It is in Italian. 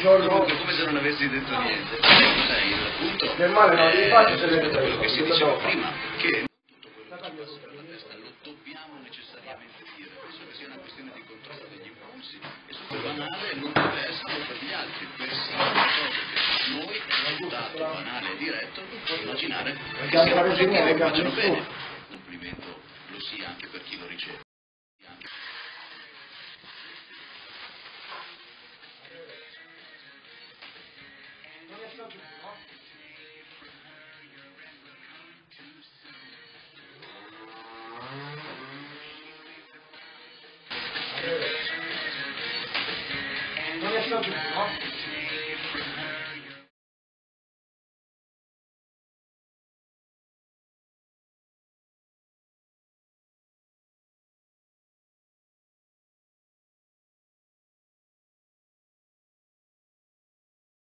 Comunque, come se non avessi detto niente. Sai, il punto del male non li faccio se rispetto a quello che si diceva le prima, che tutto quello che passa per la testa lo dobbiamo necessariamente dire. Penso che sia una questione di controllo degli impulsi e super banale non deve esserlo per gli altri, persino le cose che noi, risultato banale e diretto, immaginare che siano positive e facciano bene. Il complimento lo sia anche per chi lo riceve. Non è stato, no?